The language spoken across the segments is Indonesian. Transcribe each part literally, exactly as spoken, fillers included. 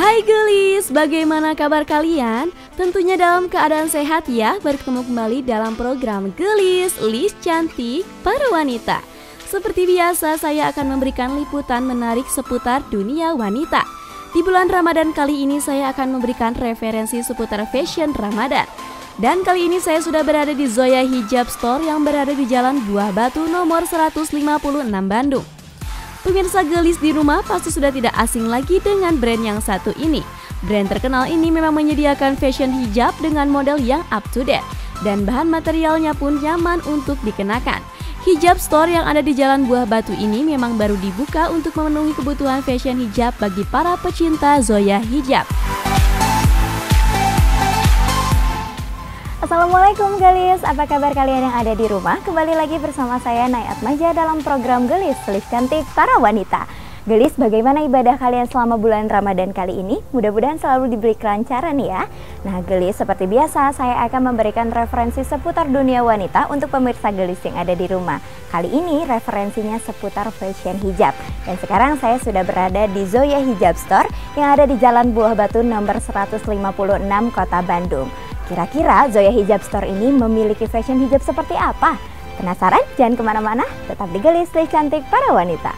Hai gelis, bagaimana kabar kalian? Tentunya dalam keadaan sehat ya. Bertemu kembali dalam program Gelis List Cantik para Wanita. Seperti biasa, saya akan memberikan liputan menarik seputar dunia wanita. Di bulan Ramadan kali ini saya akan memberikan referensi seputar fashion Ramadan. Dan kali ini saya sudah berada di Zoya Hijab Store yang berada di Jalan Buah Batu nomor seratus lima puluh enam Bandung. Pemirsa gelis di rumah pasti sudah tidak asing lagi dengan brand yang satu ini. Brand terkenal ini memang menyediakan fashion hijab dengan model yang up to date dan bahan materialnya pun nyaman untuk dikenakan. Hijab Store yang ada di Jalan Buah Batu ini memang baru dibuka untuk memenuhi kebutuhan fashion hijab bagi para pecinta Zoya Hijab. Assalamualaikum gelis, apa kabar kalian yang ada di rumah? Kembali lagi bersama saya Nay Atmaja dalam program Gelis List Cantik para Wanita. Gelis, bagaimana ibadah kalian selama bulan Ramadan kali ini? Mudah-mudahan selalu diberi kelancaran ya. Nah gelis, seperti biasa saya akan memberikan referensi seputar dunia wanita untuk pemirsa gelis yang ada di rumah. Kali ini referensinya seputar fashion hijab. Dan sekarang saya sudah berada di Zoya Hijab Store yang ada di Jalan Buah Batu nomor seratus lima puluh enam Kota Bandung. Kira-kira Zoya Hijab Store ini memiliki fashion hijab seperti apa? Penasaran? Jangan kemana-mana, tetap di Gelis List Cantik para Wanita.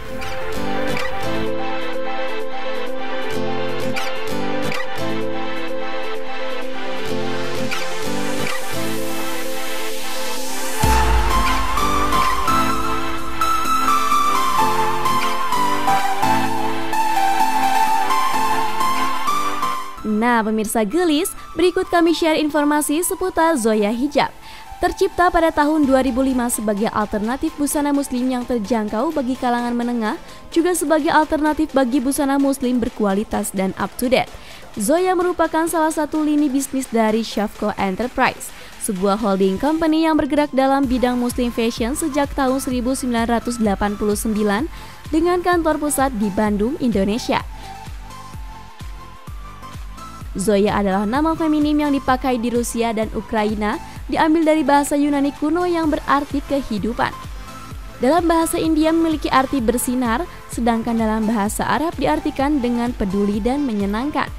Nah pemirsa gelis, berikut kami share informasi seputar Zoya Hijab. Tercipta pada tahun dua ribu lima sebagai alternatif busana muslim yang terjangkau bagi kalangan menengah, juga sebagai alternatif bagi busana muslim berkualitas dan up to date. Zoya merupakan salah satu lini bisnis dari Shafco Enterprise, sebuah holding company yang bergerak dalam bidang muslim fashion sejak tahun seribu sembilan ratus delapan puluh sembilan dengan kantor pusat di Bandung, Indonesia. Zoya adalah nama feminim yang dipakai di Rusia dan Ukraina, diambil dari bahasa Yunani kuno yang berarti kehidupan. Dalam bahasa India memiliki arti bersinar, sedangkan dalam bahasa Arab diartikan dengan peduli dan menyenangkan.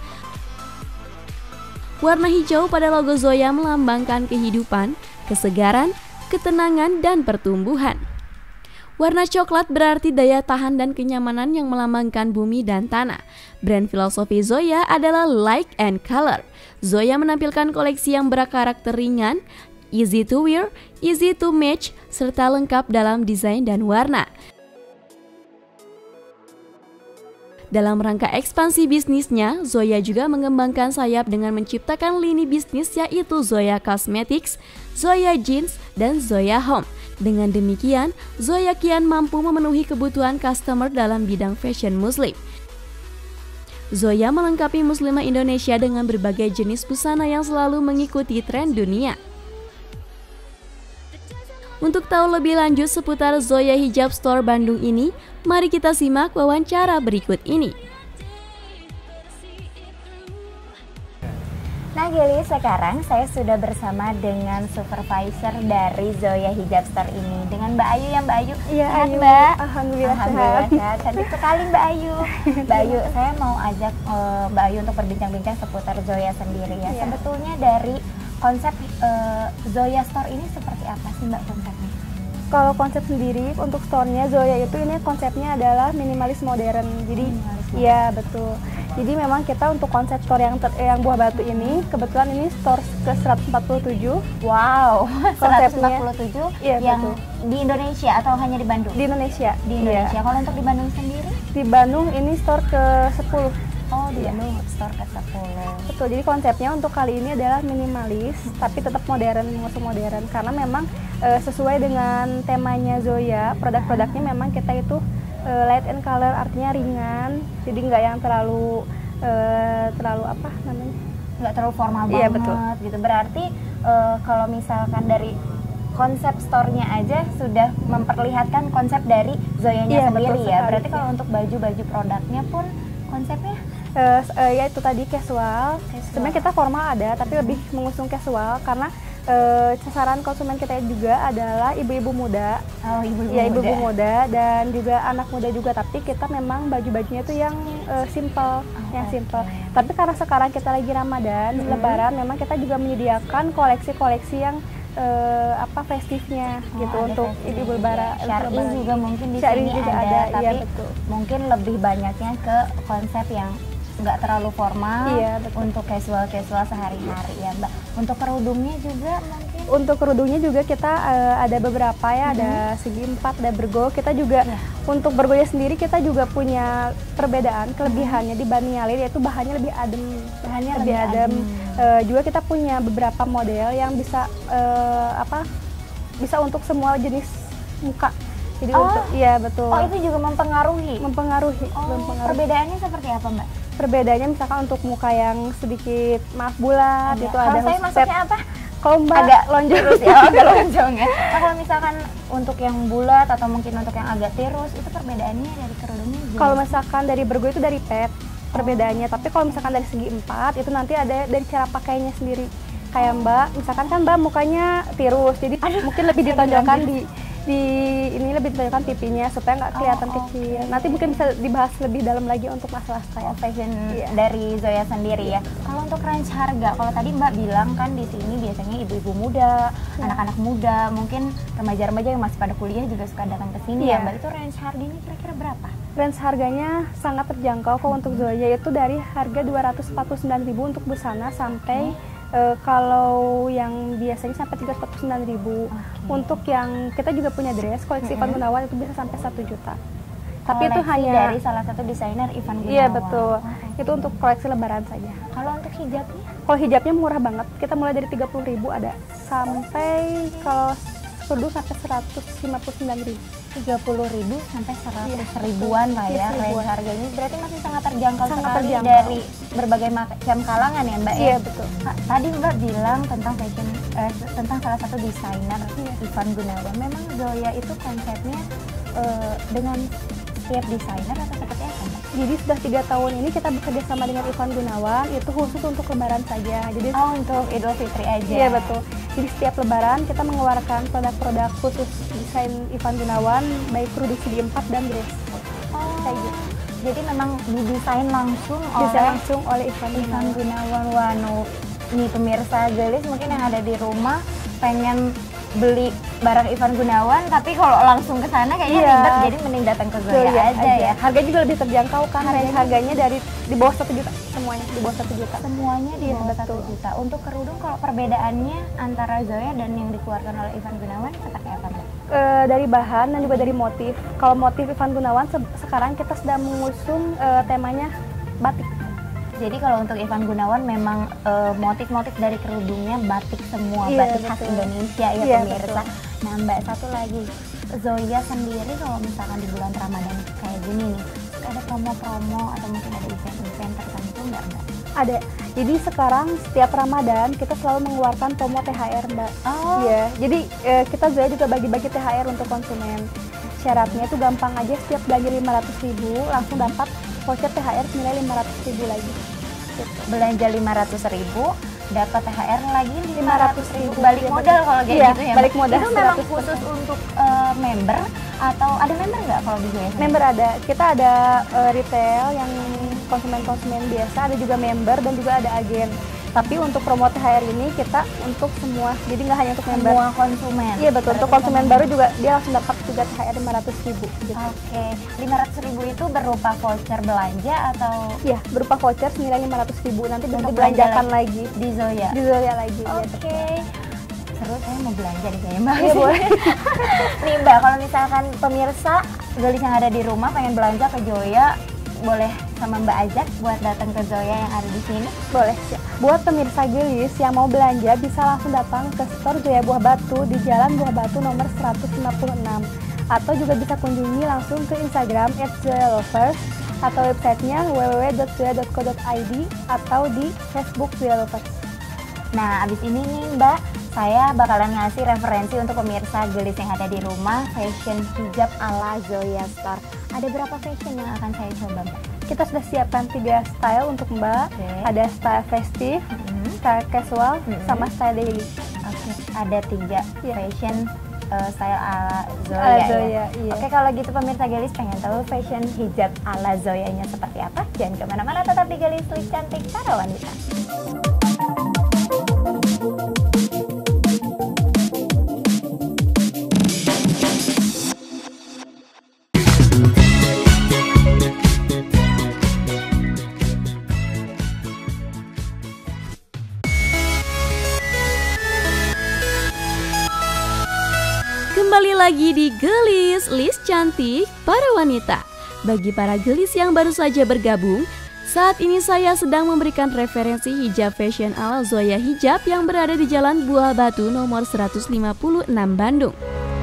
Warna hijau pada logo Zoya melambangkan kehidupan, kesegaran, ketenangan, dan pertumbuhan. Warna coklat berarti daya tahan dan kenyamanan yang melambangkan bumi dan tanah. Brand filosofi Zoya adalah Light and Color. Zoya menampilkan koleksi yang berkarakter ringan, easy to wear, easy to match, serta lengkap dalam desain dan warna. Dalam rangka ekspansi bisnisnya, Zoya juga mengembangkan sayap dengan menciptakan lini bisnis yaitu Zoya Cosmetics, Zoya Jeans, dan Zoya Home. Dengan demikian, Zoya kian mampu memenuhi kebutuhan customer dalam bidang fashion muslim. Zoya melengkapi muslimah Indonesia dengan berbagai jenis busana yang selalu mengikuti tren dunia. Untuk tahu lebih lanjut seputar Zoya Hijab Store Bandung ini, mari kita simak wawancara berikut ini. Nah gelis, sekarang saya sudah bersama dengan supervisor dari Zoya Hijab Store ini, dengan Mbak Ayu ya Mbak Ayu. Iya Ayu, Mbak. Alhamdulillah, Alhamdulillah sehat. sehat. Cantik sekali Mbak Ayu. Mbak Ayu, saya mau ajak uh, Mbak Ayu untuk berbincang-bincang seputar Zoya sendiri ya. Iya. Sebetulnya dari konsep uh, Zoya Store ini seperti apa sih Mbak konsepnya? Kalau konsep sendiri untuk store-nya Zoya itu ini konsepnya adalah minimalis modern. Jadi iya betul. Jadi memang kita untuk konsep store yang ter, yang Buah Batu ini kebetulan ini store ke seratus empat puluh tujuh. Wow, Konsepnya, seratus empat puluh tujuh iya, yang betul. di Indonesia atau hanya di Bandung? Di Indonesia. Di Indonesia. Iya. Kalau untuk di Bandung sendiri? Di Bandung ini store ke sepuluh. Oh, di Iya. Bandung store ke sepuluh. Betul. Jadi konsepnya untuk kali ini adalah minimalis tapi tetap modern, mengusung modern karena memang e, sesuai dengan temanya Zoya, produk-produknya memang kita itu e, light and color, artinya ringan. Jadi nggak yang terlalu Uh, terlalu apa namanya, nggak terlalu formal iya, banget betul. gitu. Berarti uh, kalau misalkan dari konsep store-nya aja sudah memperlihatkan konsep dari Zoyanya iya, sendiri ya. sekali. Berarti kalau untuk baju-baju produknya pun konsepnya uh, uh, ya itu tadi casual. Casual. Sebenarnya kita formal ada tapi lebih mengusung casual karena uh, sasaran konsumen kita juga adalah ibu-ibu muda. Oh, ibu-ibu ya, ibu-ibu muda. muda dan juga anak muda juga, tapi kita memang baju-bajunya itu yang uh, simple, Oh, yang oke. simple. Tapi karena sekarang kita lagi Ramadan, Hmm. Lebaran, memang kita juga menyediakan koleksi-koleksi yang uh, apa festifnya Oh, gitu ada untuk festif ibu juga. lebaran. Syar'i Lebaran. juga mungkin di Syar'i sini juga ada, ada, tapi iya, betul. mungkin lebih banyaknya ke konsep yang nggak terlalu formal, Iya, betul. untuk casual-casual sehari-hari ya Mbak. Untuk kerudungnya juga mungkin. Untuk kerudungnya juga kita uh, ada beberapa ya, ada segi empat, ada bergo. Kita juga Iya. untuk bergonya sendiri kita juga punya perbedaan, kelebihannya dibanding yang lain, yaitu bahannya lebih adem, Bahannya lebih lebih adem. adem. Uh, juga kita punya beberapa model yang bisa uh, apa? Bisa untuk semua jenis muka. Jadi Oh. untuk iya betul. Oh, itu juga mempengaruhi. mempengaruhi, Oh, mempengaruhi. perbedaannya seperti apa Mbak? Perbedaannya misalkan untuk muka yang sedikit maaf bulat Ada. itu Kalau ada saya khusus masuknya set. apa? Kalau Mbak Agak lonjong tirus ya, agak lonjong ya. Nah, kalau misalkan untuk yang bulat atau mungkin untuk yang agak tirus, itu perbedaannya dari kerudungnya gimana? Kalau misalkan dari bergo itu dari pet perbedaannya, tapi kalau misalkan dari segi empat itu nanti ada dari cara pakainya sendiri. Kayak Mbak, misalkan kan Mbak mukanya tirus, jadi mungkin lebih saya ditonjolkan dibilang di di ini lebih ditonjolkan pipinya supaya nggak kelihatan Oh, kecil. oke. Nanti mungkin bisa dibahas lebih dalam lagi untuk masalah style. Oh, fashion Iya. dari Zoya sendiri ya. Kalau untuk range harga, kalau tadi Mbak bilang kan di sini biasanya ibu-ibu muda, Iya. anak-anak muda, mungkin remaja-remaja yang masih pada kuliah juga suka datang ke sini Iya. ya Mbak. Itu range harganya kira-kira berapa? Range harganya sangat terjangkau kok untuk Zoya, yaitu dari harga dua ratus empat puluh sembilan ribu untuk busana sampai eh, kalau yang biasanya sampai tiga ratus empat puluh sembilan ribu. Oke. Untuk yang kita juga punya dress koleksi Ivan Gunawan itu bisa sampai satu juta. Tapi itu Koleksi hanya dari salah satu desainer Ivan Gunawan. iya betul. Oh, Itu untuk koleksi lebaran saja. kalau untuk hijabnya? Kalau hijabnya murah banget. Kita mulai dari tiga puluh ribu ada sampai kalau kerudung sampai seratus lima puluh sembilan ribu. tiga puluh ribu sampai seratus Iya, ribuan lah iya, ya seribuan. range harganya. Berarti masih sangat terjangkau Sangat sekali terjangkau. dari berbagai macam kalangan ya Mbak Iya ya? betul. Kak, tadi Mbak bilang tentang fashion, eh, tentang salah satu desainer Iya. Ivan Gunawan. Memang Zoya itu konsepnya eh, dengan setiap desainer atau seperti apa Mbak? Jadi sudah tiga tahun ini kita bekerja sama dengan Ivan Gunawan, itu khusus untuk lebaran saja. Jadi Oh, untuk Idul Fitri aja? iya betul. Jadi setiap lebaran kita mengeluarkan produk-produk khusus desain Ivan Gunawan, baik kerudung segi empat dan dress. Oh, Kayak gitu. jadi memang didesain langsung Bisa oleh langsung oleh Ivan Ivan Gunawan. Gunawan. Wano. Nih pemirsa Gelis mungkin yang ada di rumah pengen beli barang Ivan Gunawan, tapi kalau langsung ke sana kayaknya Iya. ribet, jadi mending datang ke Zoya Zoya aja, ya. Harga juga lebih terjangkau kan, Harganya- range harganya dari di bawah satu juta semuanya, di bawah satu juta. Semuanya di Iya, bawah satu betul. juta. Untuk kerudung kalau perbedaannya antara Zoya dan yang dikeluarkan oleh Ivan Gunawan seperti apa Mbak? Eh, dari bahan dan juga dari motif. Kalau motif Ivan Gunawan se- sekarang kita sedang mengusung eh, temanya batik. Jadi kalau untuk Ivan Gunawan memang eh, motif-motif dari kerudungnya batik semua, Iya, batik khas betul. Indonesia ya Iya, pemirsa. Nah Mbak, satu lagi, Zoya sendiri kalau misalkan di bulan Ramadan kayak gini nih, ada promo-promo atau mungkin ada event-event tertentu nggak Mbak? Ada. Jadi sekarang setiap Ramadan kita selalu mengeluarkan promo T H R, Mbak. Oh. Iya. Jadi eh, kita Zoya juga bagi-bagi T H R untuk konsumen. Syaratnya itu gampang aja, setiap belanja lima ratus ribu langsung dapat voucher T H R senilai lima ratus ribu lagi. Gitu. Belanja lima ratus ribu dapat T H R lagi lima lima ratus ratus ribu, ribu. balik Iya, modal betul. kalau kayak Iya, gitu ya balik Mbak? modal Itu memang seratus persen. khusus untuk eh, member atau ada member nggak kalau di Zoya sendiri? Member ada. Kita ada eh, retail yang konsumen-konsumen biasa, ada juga member dan juga ada agen. Tapi untuk promo T H R ini kita untuk semua, jadi nggak hanya untuk member. Semua konsumen. Iya betul, untuk Berarti konsumen sama- baru juga dia langsung dapat juga T H R lima ratus ribu gitu. Oke, lima ratus ribu itu berupa voucher belanja atau Iya, berupa voucher senilai lima ratus ribu, nanti bisa Untuk dibelanjakan belanja lagi di Zoya? di Zoya lagi. Oke. Iya, Seru, saya mau belanja di Zoya Mbak. Iya, boleh. Nih Mbak, kalau misalkan pemirsa Gelis yang ada di rumah pengen belanja ke Zoya, boleh sama Mbak ajak buat datang ke Zoya yang ada di sini. Boleh. Buat pemirsa Gelis yang mau belanja bisa langsung datang ke store Zoya Buah Batu di Jalan Buah Batu nomor seratus lima puluh enam, atau juga bisa kunjungi langsung ke Instagram at zoya lovers atau websitenya w w w dot zoya dot co dot i d atau di Facebook Zoya Lovers. Nah, abis ini nih Mbak, saya bakalan ngasih referensi untuk pemirsa Gelis yang ada di rumah, fashion hijab ala Zoya Store. Ada berapa fashion yang akan saya coba Mbak? Kita sudah siapkan tiga style untuk Mbak. Oke. Ada style festive, Mhm. style casual, Mhm. sama style daily. Oke, ada tiga Iya. fashion uh, style ala Zoya, Ala ya. Zoya, iya. Oke, kalau gitu pemirsa Gelis pengen tahu fashion hijab ala Zoyanya seperti apa? Jangan kemana-mana, tetap di Gelis List Cantik Para Wanita. Kembali lagi di Gelis List Cantik Para Wanita. Bagi para gelis yang baru saja bergabung, saat ini saya sedang memberikan referensi hijab fashion ala Zoya Hijab yang berada di Jalan Buah Batu nomor seratus lima puluh enam Bandung.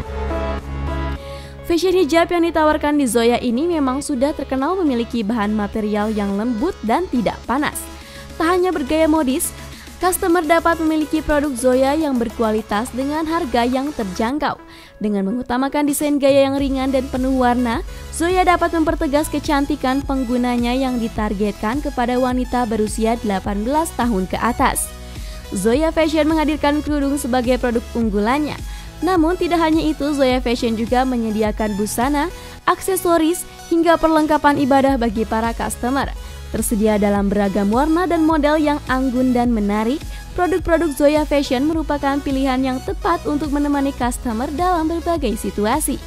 Fashion hijab yang ditawarkan di Zoya ini memang sudah terkenal memiliki bahan material yang lembut dan tidak panas. Tak hanya bergaya modis, customer dapat memiliki produk Zoya yang berkualitas dengan harga yang terjangkau. Dengan mengutamakan desain gaya yang ringan dan penuh warna, Zoya dapat mempertegas kecantikan penggunanya yang ditargetkan kepada wanita berusia delapan belas tahun ke atas. Zoya Fashion menghadirkan kerudung sebagai produk unggulannya. Namun tidak hanya itu, Zoya Fashion juga menyediakan busana, aksesoris, hingga perlengkapan ibadah bagi para customer. Tersedia dalam beragam warna dan model yang anggun dan menarik, produk-produk Zoya Fashion merupakan pilihan yang tepat untuk menemani customer dalam berbagai situasi.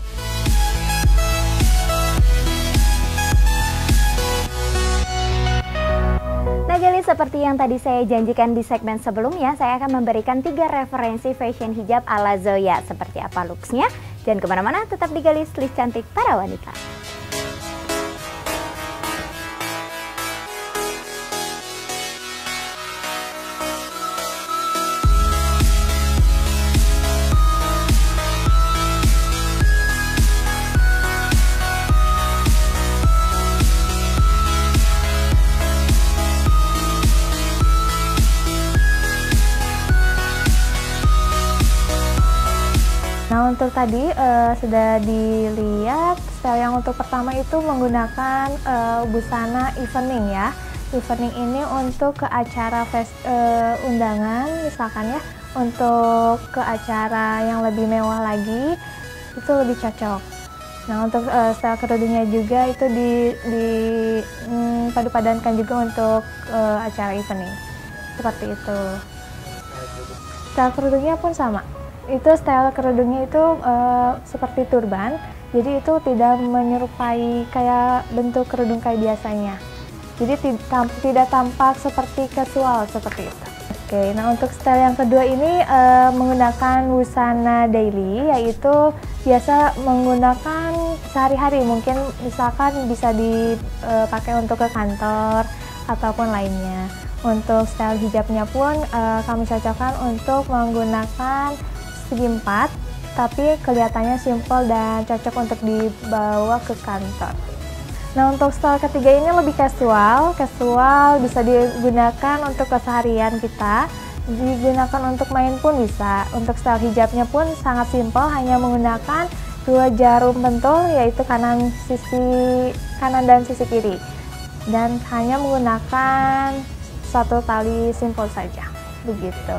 Nah Gelis, seperti yang tadi saya janjikan di segmen sebelumnya, saya akan memberikan tiga referensi fashion hijab ala Zoya. Seperti apa looksnya? Jangan kemana-mana, tetap di Gelis List Cantik Para Wanita. Nah untuk tadi uh, sudah dilihat style yang untuk pertama itu menggunakan uh, busana evening ya. Evening ini untuk ke acara fest, uh, undangan misalkan ya, untuk ke acara yang lebih mewah lagi itu lebih cocok. Nah untuk uh, style kerudungnya juga itu di, di mm, padu-padankan juga untuk uh, acara evening seperti itu. Style kerudungnya pun sama. Itu style kerudungnya itu uh, seperti turban, jadi itu tidak menyerupai kayak bentuk kerudung kayak biasanya, jadi tidak, tidak tampak seperti casual seperti itu. Oke, nah untuk style yang kedua ini uh, menggunakan busana daily, yaitu biasa menggunakan sehari-hari, mungkin misalkan bisa dipakai untuk ke kantor ataupun lainnya. Untuk style hijabnya pun uh, kami cocokkan untuk menggunakan segi empat, tapi kelihatannya simple dan cocok untuk dibawa ke kantor. Nah untuk style ketiga ini lebih casual, casual bisa digunakan untuk keseharian kita, digunakan untuk main pun bisa. Untuk style hijabnya pun sangat simple, hanya menggunakan dua jarum pentul, yaitu kanan sisi kanan dan sisi kiri, dan hanya menggunakan satu tali simple saja, begitu.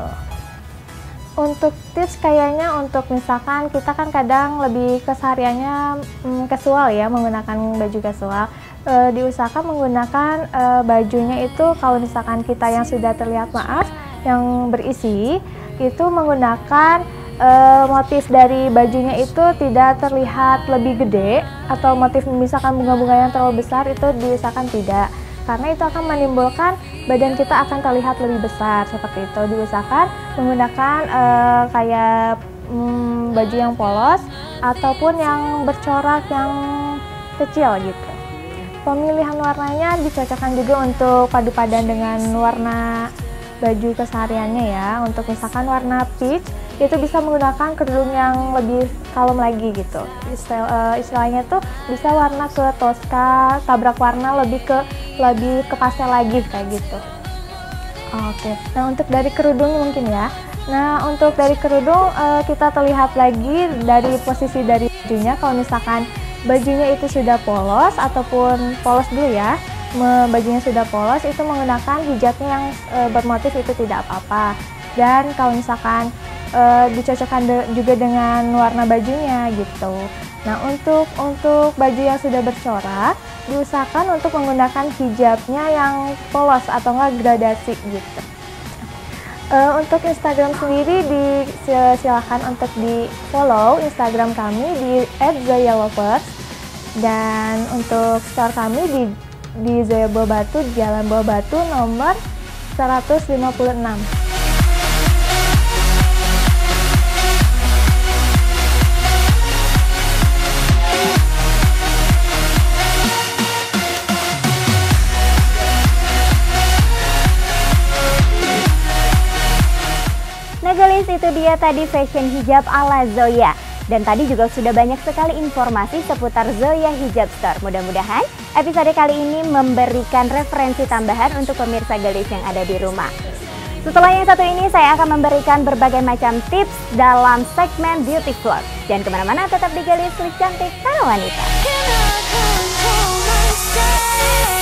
Untuk tips kayaknya untuk misalkan kita kan kadang lebih kesehariannya hmm, casual ya, menggunakan baju casual, e, diusahakan menggunakan e, bajunya itu kalau misalkan kita yang sudah terlihat maaf, yang berisi, itu menggunakan e, motif dari bajunya itu tidak terlihat lebih gede, atau motif misalkan bunga-bunga yang terlalu besar itu diusahakan tidak. Karena itu akan menimbulkan badan kita akan terlihat lebih besar, seperti itu. Diusahakan menggunakan uh, kayak um, baju yang polos ataupun yang bercorak yang kecil gitu. Pemilihan warnanya dicocokkan juga untuk padu padan dengan warna baju kesehariannya ya. Untuk misalkan warna peach, itu bisa menggunakan kerudung yang lebih kalem lagi gitu. Istilah, uh, istilahnya tuh bisa warna ke toska, tabrak warna lebih ke lebih ke pastel lagi kayak gitu. Oke, nah untuk dari kerudung mungkin ya. Nah untuk dari kerudung uh, kita terlihat lagi dari posisi dari bajunya. Kalau misalkan bajunya itu sudah polos ataupun polos dulu ya, bajunya sudah polos, itu menggunakan hijabnya yang e, bermotif itu tidak apa-apa. dan kalau misalkan uh, dicocokkan de juga dengan warna bajunya gitu. Nah, untuk untuk baju yang sudah bercorak, diusahakan untuk menggunakan hijabnya yang polos atau enggak gradasi gitu. Uh, untuk Instagram sendiri disilahkan untuk di follow Instagram kami di et zoya lovers, dan untuk store kami di di Zoya Buah Batu, Jalan Buah Batu nomor seratus lima puluh enam. Nah guys, itu dia tadi fashion hijab ala Zoya. Dan tadi juga sudah banyak sekali informasi seputar Zoya Hijab Store. Mudah-mudahan episode kali ini memberikan referensi tambahan untuk pemirsa Gelis yang ada di rumah. Setelah yang satu ini, saya akan memberikan berbagai macam tips dalam segmen Beauty Vlog. Jangan kemana-mana, tetap di Gelis List Cantik Para Wanita.